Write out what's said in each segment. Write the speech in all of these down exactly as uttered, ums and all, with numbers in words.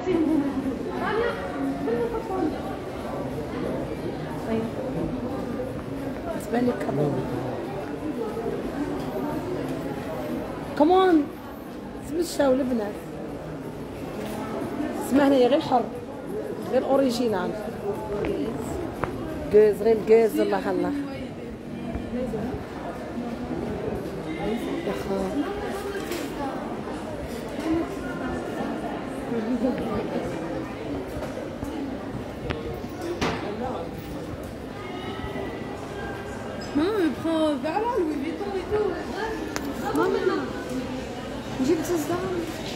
بالك كمان كمان تمشاو البنات. اسمها هنايا غير حر غير اوريجينال جوز غير جوز. الله الله يا خا Voilà, Louis Vuitton et tout. ماما جبت الزعم.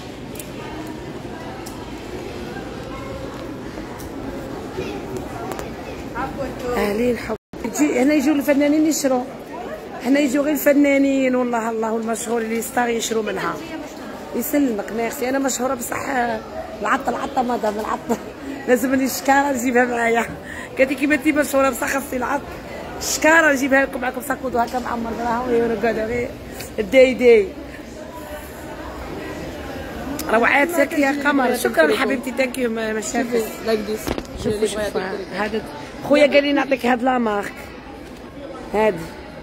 اهلين حب تجي هنا يجوا الفنانين يشروا. هنا يجوا غير الفنانين والله الله المشهور اللي يستاهل يشروا منها. يسلمك ميرسي. انا مشهوره بصح العطه العطه مدام العطه لازمني الشكاره نجيبها معايا. قالت لي كيما انتي مشهوره بصح خاصني العط الشكاره نجيبها لكم معكم ساكودو هكا معمر دراهم ونقعدوا غير الداي داي. روعات ساكيه قمر. شكرا حبيبتي ثانك يو مشاكل. شوفي شوفي هذا خويا قال لي نعطيك هاد لا مارك هادي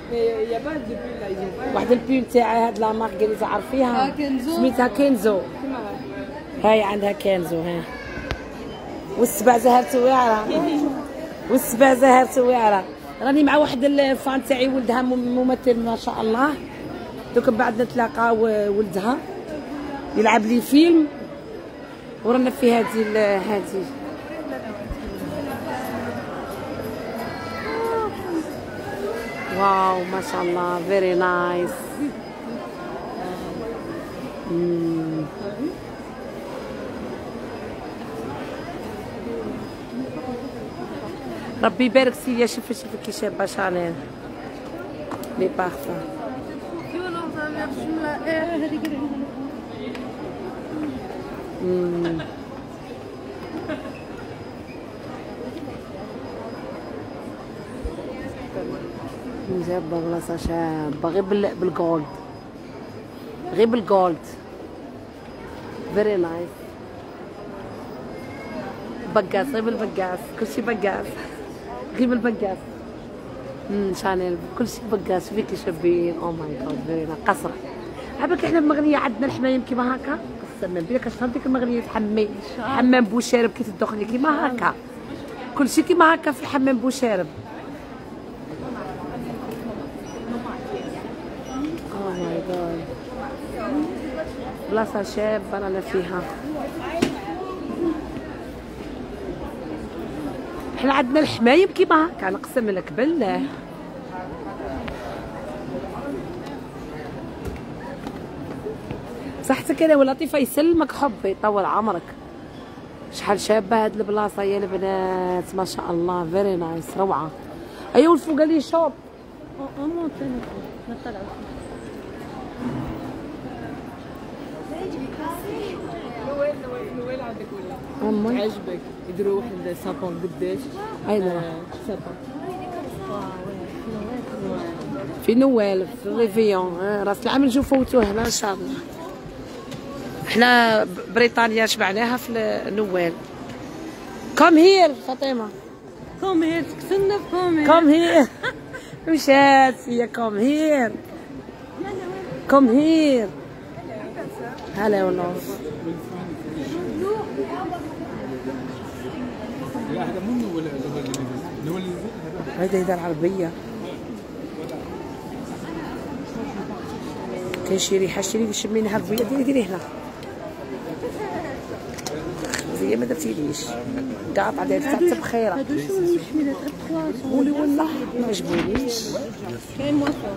واحد البيل تاعي هاد لا مارك قال لي تعرفيها سميتها كينزو. هاي عندها كينزو ها والسبع زهرته واعره والسبع زهرته واعره. راني مع واحد الفان تاعي ولدها ممثل ما شاء الله. دوك بعد نتلاقى ولدها يلعب لي فيلم ورانا في هذه هذه واو ما شاء الله فيري نايس. ربي يبارك فيا. شوفي شوفي كي شابه شانيل لي بارفان. جابه بلاصه شابه غير بالجولد غير بالجولد فيري نايس. بقاس غير بالبقاس كلشي بقاس غير بالبقاس. امم شانيل كلشي بقاس فيكي شابين. او ماي جاد فيري نايس. قصر عباك احنا بمغنيه عندنا الحمايم كيما هكا قسما بالله كتفهم ديك المغنيه تحمي حمام بوشارب كي تدخلي كيما هكا كلشي كيما هكا في الحمام بوشارب. او ماي جاد بلاصه شابه رانا فيها. احنا عندنا الحمايم كيما هكا نقسم لك بالله. صحتك انا ولطيفه يسلمك حبي يطول عمرك. شحال شابه هاد البلاصه يا البنات ما شاء الله فيري نايس روعه. ايوا الفوق لي شوب نوال نوال عندك ولا عجبك يديروا واحد سابون قداش؟ ايوا سابون في نوال في ريفيون راس العام نجو فوتوه هنا ان شاء الله. احنا بريطانيا شبعناها في نوال. كوم هير فاطمه كوم هير تكسلنا في كوم هير كوم هير مشات فيا كوم هير كوم هير. هلا والله لا هذا مو نوال نوال هذا هذا العربيه كاين شي ريحه شري شميناها بويا. ديري ديري هنا زي ما درتيليش قاطعه دايره حتى بخيره. هادو شنو الشميلات غير قولي والله ما عجبونيش. كاين موافق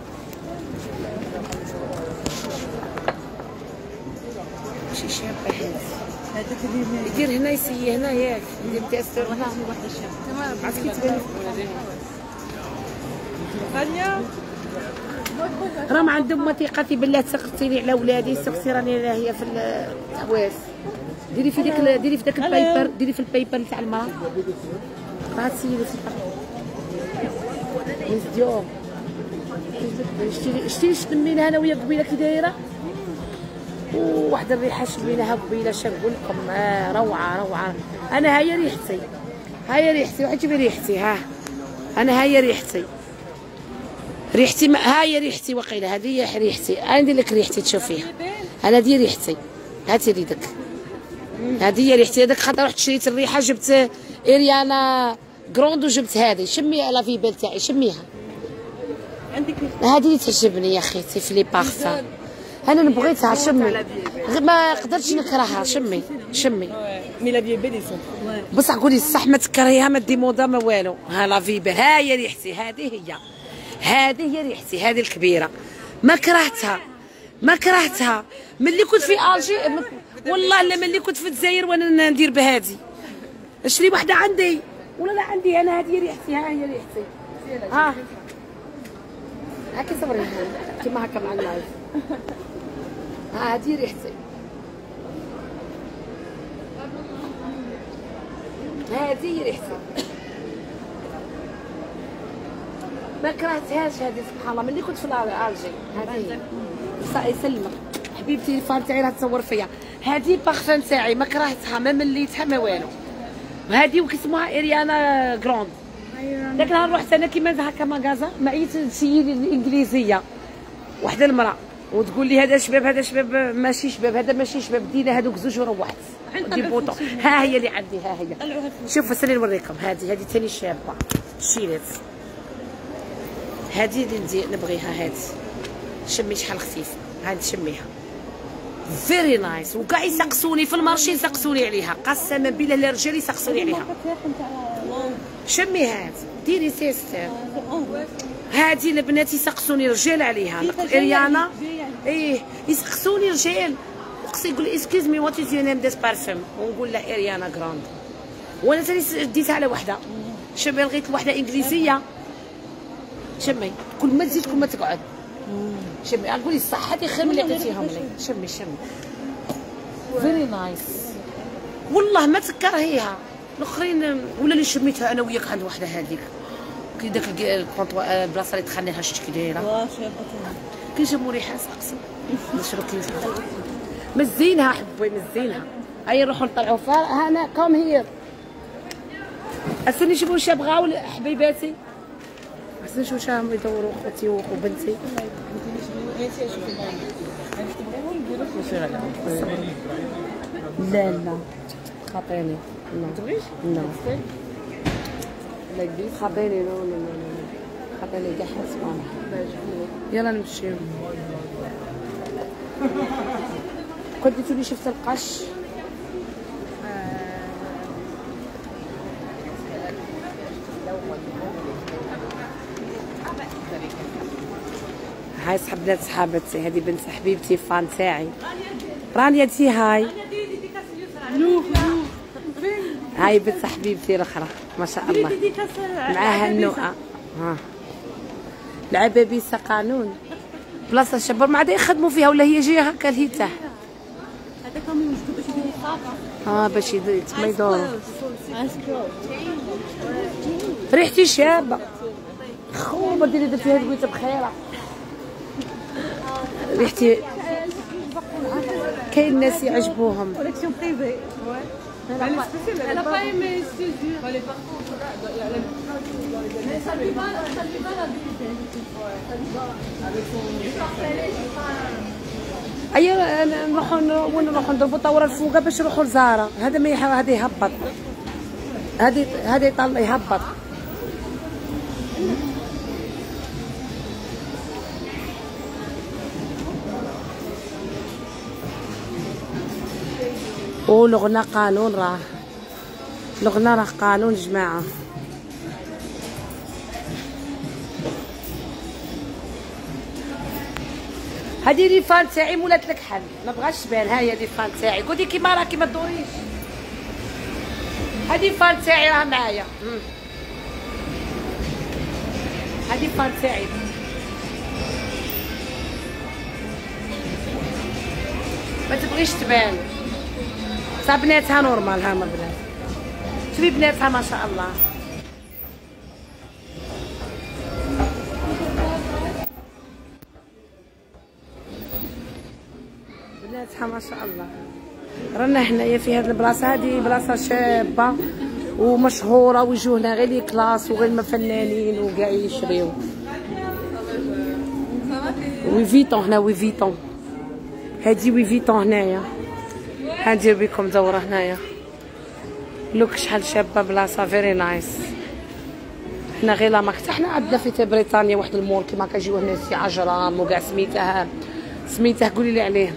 شي شابه هذا هذاك اللي يدير هنا يسيي هنا ياك يدير تاستر هنا واحد الشاب عرفتي كي تبان غاليه. راهم عندهم ثقتي بالله. سقسيني على ولادي سقسي راني هي في الحواس. ديري في ديك ديري في داك البيبر ديري في البيبر تاع الماء. هاد السيده ميس ديور شتي شتي شتمينا انا ويا قبيله كي دايره وواحد الريحه شميناها قبيله شنو نقول لكم. آه روعه روعه. انا هاي ريحتي، هاي ريحتي، واحد جيبي ريحتي. ها انا هاي ريحتي، ريحتي ما هاي ريحتي وقيله. هذه هي ريحتي. انا ندير لك ريحتي تشوفيها. انا دي ريحتي، هاتي يدك. هذه هي ريحتي. هذاك خاطر رحت شريت الريحه جبت اريانا كروند وجبت هذه. شمي لا فيبل تاعي، شميها. عندك هذه اللي تعجبني يا خيتي في لي بارفان. انا نبغيتها. شمي ما قدرتش نكرهها. شمي شمي مي لا فيبل يسون بصح قولي الصح ما تكرهيها ما دي موضه ما والو. ها لا فيبل هاي ريحتي. هذه هي هذه هي ريحتي. هذه الكبيره ما كرهتها ما كرهتها ملي كنت في الجي. والله لا ملي كنت في الجزائر وانا ندير بهذه. اشري وحده عندي ولا لا عندي انا. هذه ريحتي. ها هي ريحتي. ها هاكي صبري كيما هكا مع الناس. ها هذه ريحتي. هذه ريحتي ما كرهتهاش. هذه سبحان الله ملي كنت في الجي. هذه يسلمك حبيبتي. الفان تاعي راه تصور فيا. هذه بارفان تاعي ما كرهتها ما مليتها ما والو. هذه وكيسموها اريانا كروند. داك النهار رحت انا كيما هكا ماغازا معيت سيدي الانجليزيه وحده المراه وتقول لي هذا شباب هذا شباب ماشي شباب هذا ماشي شباب. دينا هذوك زوج وروحت. دي بوطو. ها هي اللي عندي. ها هي. شوفوا سالي نوريكم. هذه هذه ثاني شابه شيرات. هذه اللي ندير نبغيها. هذه شمي شحال خفيفه. هذه شميها فيري نايس. وكاع يسقسوني في المارشي يسقسوني عليها. قسما بالله الرجال يسقسوني عليها. شمي هذه ديري سيستر. هذه البنات يسقسوني رجال عليها. اريانا ايه يسقسوني رجال. اقسي يقول لي اسكيز مي وات از يور نيم ديس بارفيوم ونقول له اريانا جراند. وانا ثاني ديتها على وحده. شمي لقيت وحده انجليزيه. شمي كل ما تزيد كل ما تقعد. شمي قولي الصح هذه خير من اللي عطيتيهم لي. شمي شمي فيري نايس والله ما تكرهيها. الاخرين ولا اللي شميتها انا وياك عند وحده هذيك كي داك البلاصه اللي دخلناها شفت كي دايره كي جابوا ريحه سقسم نشرو كي مزينها حبي مزينها. هيا نروحوا نطلعوا فيها. انا كوم هير استني نشوفوا واش بغاو حبيباتي. استني نشوفوا واش راهم يدوروا خوتي وبنتي. لا لا خاطيني. لا تبغيش؟ لا لايك ذيس خاطيني. نو نو نو خاطيني كاع حسبان. يلا نمشيو. كنت تقولي شفت القش. هاي صاحب بنات صحابتي. هذه بنت حبيبتي فان تاعي رانيا. تي هاي هاي بنت حبيبتي الاخرى ما شاء الله معاها النوءه. ها العبابيسه قانون بلاصه الشبر ما عاد يخدموا فيها ولا هي جايه هكا لهيتاه. هذا كامل موجود باش يديروا الصافا. اه باش تما يدوروا. ريحتي شابه خوبه. ديري درتيها تقولي بخيره. ريحتي كاين الناس يعجبوهم. كوليكسيون بريفي. Elle a pas aimé, je te jure. Elle est partout. Mais ça lui va, ça lui va la vérité. Ça lui va. Avec son. ايا نروحوا وين نروحوا نضربوا الطاوره الفوقه باش نروحوا لزهره. هذا ما يحاول هذا يهبط. هذه هذا يطلع يهبط. ولغنا قانون راه لغنا راه قانون جماعه. هذه لي فان تاعي مولات لك حل ما بغاش تبان. ها هي لي فان تاعي قولي كيما راكي ما تدوريش. هذه فان تاعي راه معايا. هذه فان تاعي ما تبغيش تبان. صح بناتها نورمال. ها ما بنات شوفي بناتها ما شاء الله. بناتها ما شاء الله. رانا حنايا في هاد البلاصه، هادي بلاصه شابه ومشهوره ويجونا غير لي كلاس وغير الفنانين وكاع يشريو. وي فيتون هنا، وي فيتون هادي وي فيتون هنايا. هندير بكم دوره هنايا. لوك شحال شابه بلاصه فيري نايس. حنا غير لا مارك، حنا عندنا في بريطانيا واحد المول كيما كيجيو الناس في عجرام وكاع سميتها سميتها قولي لي عليه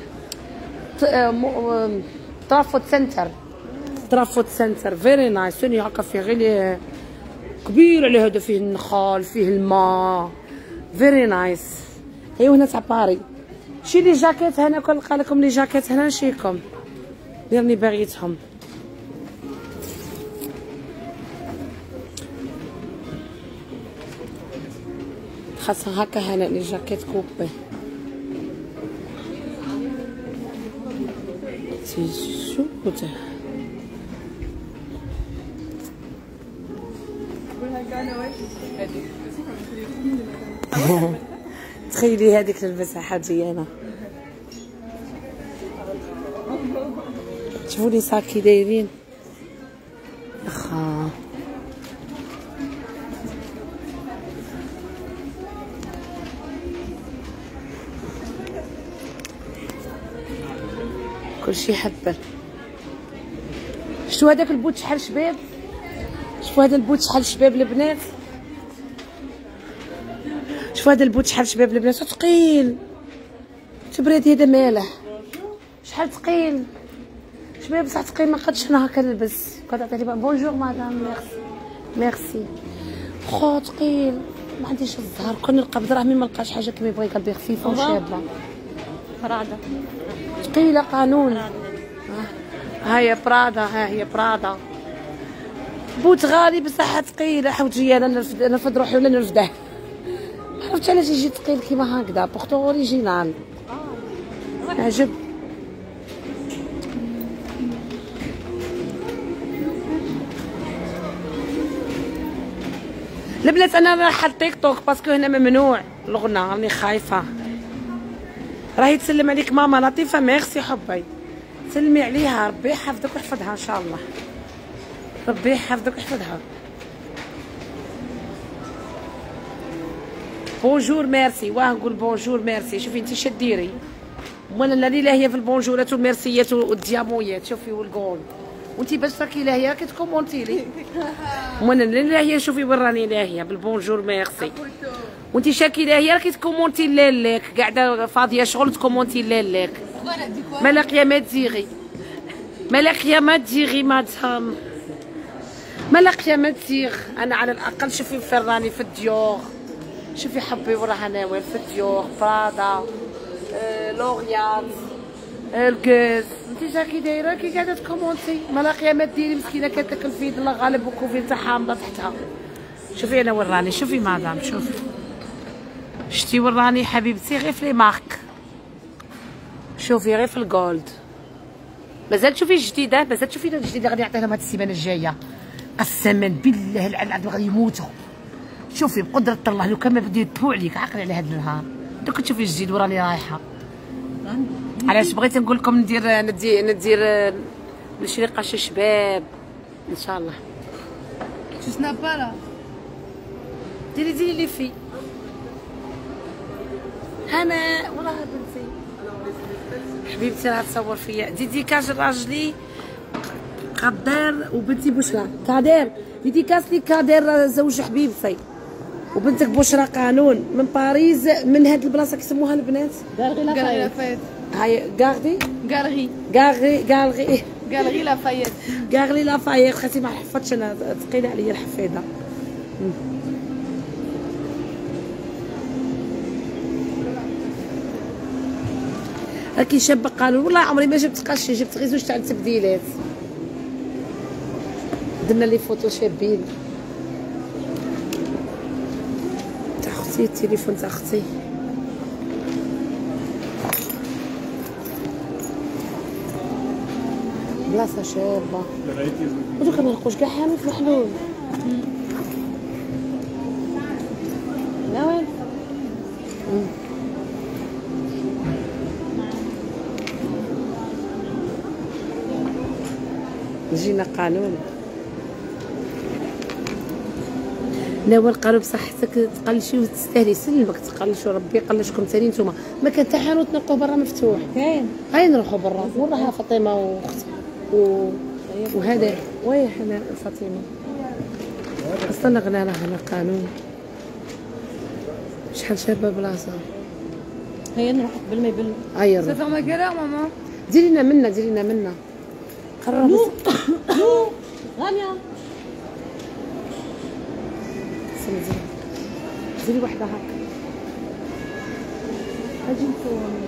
ترافود سنتر. ترافود سنتر فيري نايس. ثاني هكا فيه غير كبير على هذا، فيه النخال فيه الماء فيري نايس. ايوا هنا تاع باري. شي لي جاكيت هنا كنلقى لكم لي جاكيت هنا نشيكم راني باغيتهم. خاصة هكا هنا لي جاكيت كوبي. تيشوت تخيلي هذيك نلبسها حاجي انا. شوفوا لي صاكي دايرين اخا. كلشي حبل. شفتوا هذاك البوت شحال شباب؟ شوفوا هذا البوت شحال شباب البنات. شوفوا هذا البوت شحال شباب البنات. ثقيل تبريدي هذا مالح شحال ثقيل شباب بصح ثقيل. ما قدش انا هكا نلبس. كتعطي لي بونجور مدام ميرسي ميرسي. خو ثقيل ما عنديش الزهر. كون نلقى بدراهمي ما نلقاش حاجه كيما يبغي قلبي خفيفه وشابه. برادا ثقيله قانون. ها هي برادا، ها هي برادا. بوت غالي بصح ثقيله. حوجي انا نرفد نرفد روحي ولا نرفده. عرفت علاش يجي ثقيل كيما هكذا؟ بورتو اوريجينال عجب. البنات انا رايحه لتيك توك باسكو هنا ممنوع الغنى. راني خايفه. راهي تسلم عليك ماما لطيفه. ميرسي حبي. سلمي عليها. ربي يحفظك ويحفظها ان شاء الله. ربي يحفظك ويحفظها. بونجور ميرسي. واه نقول بونجور ميرسي. شوفي انت شديري وانا اللي لاهيه في البونجورات والميرسيات والديامويات. شوفي والكول وانت باش راكي لاهيه كتكومونتي لي. وانا اللي لاهيه. شوفي وين راني لاهيه بالبونجور ميرسي. وانت شاكي لاهيه راكي تكومونتي لالك قاعده فاضيه شغل تكومونتي لالك. مالك يا ما تزيغي. مالك يا ما تزيغي مدام. مالك يا ما تزيغ. انا على الاقل شوفي فين راني في الديور. شوفي حبي وراه انا وين في الديور. برادا آه، لوريال آه، الكاز. انت شاكي دايره كي قاعده تكومونتي. مالك يا ما ديري مسكينه كتاكل في يد الله غالب وكوفي تاع حامضه تحتها. شوفي انا وين راني. شوفي مدام شوفي. شتي وين راني حبيبتي؟ غير في لي مارك. شوفي غير في الجولد. مازال تشوفي الجديده. مازال تشوفي الجديده غادي نعطيها لهم هاد السيمانه الجايه. قسما بالله العلي غادي يموتوا. شوفي بقدره الله لو كان ما بدي يذبحوا عليك. عقلي على هاد النهار. دوك تشوفي الجديد وراني رايحه. علاش بغيت نقول لكم ندير ندير ندير نشري قش شباب ان شاء الله. Tu snaps pas là. ديري ديري لي في انا والله بنتي حبيبتي راه تصور فيا. ديديكاش راجلي قدار وبنتي بشرى كادير. ديديكاس لي كادير زوج حبيبتي وبنتك بشرى قانون من باريس. من هاد البلاصه كيسموها البنات غالغي لافايت. هاي غاردي Galerie. غاغي غاغي Galerie Lafayette. غاغلي لافايت. خاطي ما حفظتش انا ثقيله عليا الحفيظه. راكي شابه قانون. والله عمري ما جبت قشي. جبت غير زوج تاع التبديلات. درنا لي فوتو شابين. تاع اختي التليفون تاع اختي. بلاصه شابه. ودوك ما نلقوش كاع حانوت محلول. لا وين جينا قانون. ناول قالوا بصح حتى تقلشي وتستاهلي سلمك تقلشوا ربي يقلشكم ثاني نتوما. ما كان حتى حانوت نلقاو برا مفتوح. كاين هاي نروحوا برا وين راها فاطمه واختي و... وهذا وين حنا فاطمه اصلا غنى راه هنا قانون. شحال شابه بلاصه. هيا نروح قبل ما يبل. هيا Ça ferme à quelle heure, maman? ديري لنا منا ديري لنا منا قرب. نو غانيه سمزي ديري وحده هكا. اجي نصورني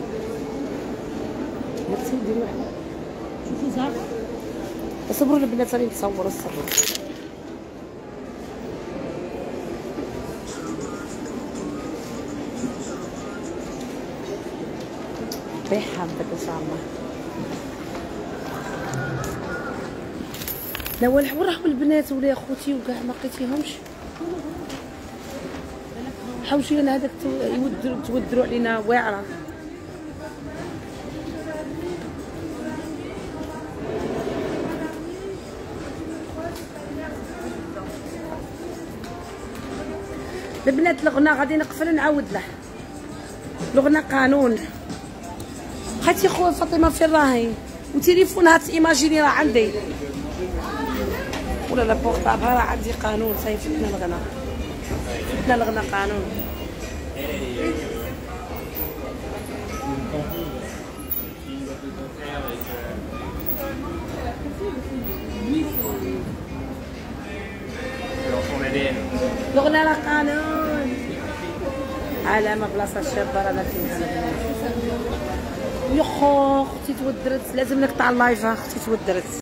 هاتي ديري وحده. شوفوا زعما صبروا البنات راني نتصور الصبر. ريحة بدك ان شاء الله. لا وين راحوا البنات ولا خوتي وكاع ما لقيتيهمش. حوشي لنا هذاك يودروا تودروا علينا واعره. البنات الغنى غادي نقفل نعاود له. الغنى قانون. خالتي خويا فاطمه فين راهي؟ وتليفونها تيماجيني راه عندي. ولا لا بورطابل راه عندي قانون. صيفطنا الغنى فتنا الغنى قانون. الغنى راه قانون. علامه بلاصه شابه رانا فيها. يا خو اختي تودرت لازم نقطع اللايف. اختي تودرت.